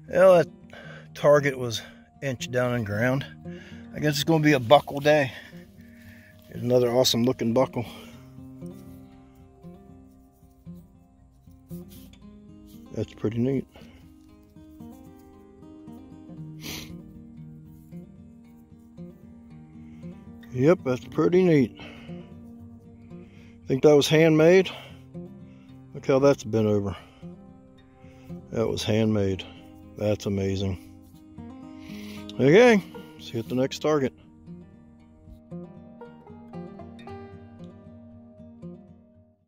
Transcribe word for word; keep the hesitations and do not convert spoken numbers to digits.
Well, that target was inch down in the ground. I guess it's going to be a buckle day. Here's another awesome looking buckle. That's pretty neat. Yep, that's pretty neat. Think that was handmade? Look how that's bent over. That was handmade. That's amazing. Okay, see you at the next target.